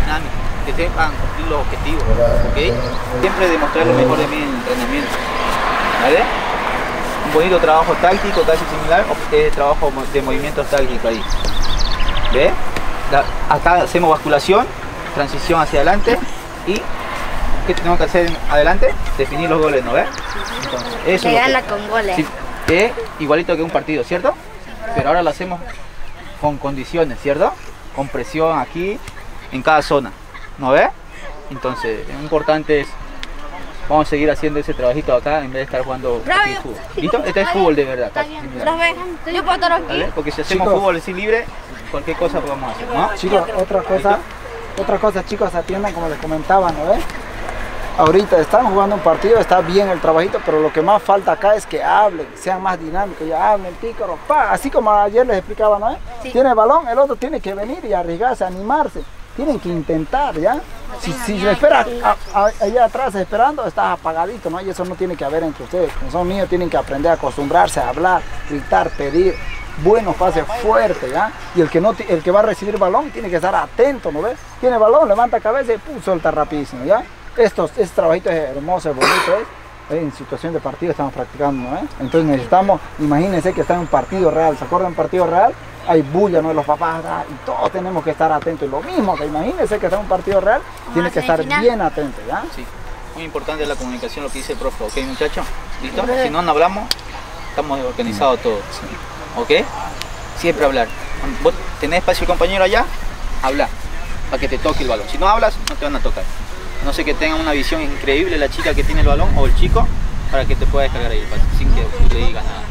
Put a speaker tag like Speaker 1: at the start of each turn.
Speaker 1: dinámica, que sepan cumplir los objetivos, ¿ok? Siempre demostrar lo mejor de mí en el entrenamiento, ¿vale? Un bonito trabajo táctico, casi similar, trabajo de movimientos tácticos ahí, ¿ves? Acá hacemos basculación, transición hacia adelante y ¿qué tenemos que hacer adelante? Definir los goles, ¿no ves? Entonces, eso
Speaker 2: se gana con goles.
Speaker 1: Sí, igualito que un partido, ¿cierto? Pero ahora lo hacemos con condiciones, ¿cierto? Con presión aquí, en cada zona, ¿no ves? Entonces, lo importante es, vamos a seguir haciendo ese trabajito acá en vez de estar jugando aquí fútbol. ¿Listo? Este es fútbol de verdad.
Speaker 2: Yo puedo estar aquí.
Speaker 1: ¿Vale? Porque si hacemos
Speaker 3: Chicos,
Speaker 1: fútbol así libre, cualquier cosa podemos hacer, ¿no?
Speaker 3: Chicos, otra cosa, chicos, atiendan como les comentaba, ¿no ves? Ahorita están jugando un partido, está bien el trabajito, pero lo que más falta acá es que hablen, sean más dinámicos, ya hablen, pícaros, pa, así como ayer les explicaba, ¿no?
Speaker 2: Sí.
Speaker 3: Tiene el balón, el otro tiene que venir y arriesgarse, animarse, tienen que intentar, ¿ya? Si le esperas allá atrás esperando, estás apagadito, ¿no? Y eso no tiene que haber entre ustedes. Como son niños, tienen que aprender a acostumbrarse a hablar, gritar, pedir, buenos pases fuertes, ¿ya? Y el que va a recibir el balón tiene que estar atento, ¿no ves? Tiene el balón, levanta cabeza y pum, suelta rapidísimo, ¿ya? Este trabajito es hermoso, es bonito, ¿eh? En situación de partido estamos practicando, ¿no? Entonces necesitamos, imagínense que está en un partido real, ¿se acuerdan de un partido real? Hay bulla, ¿no? Los papás, y todos tenemos que estar atentos. Y lo mismo, que imagínense que está en un partido real, tiene que estar bien atento, ¿ya?
Speaker 1: Sí, muy importante la comunicación, lo que dice el profe, ¿ok, muchachos? ¿Listo? Si no hablamos, estamos organizados todos, ¿ok? Siempre hablar. Vos tenés espacio el compañero allá, habla, para que te toque el balón. Si no hablas, no te van a tocar. A no sé que tenga una visión increíble la chica que tiene el balón o el chico, para que te pueda descargar ahí, sin que tú le digas nada.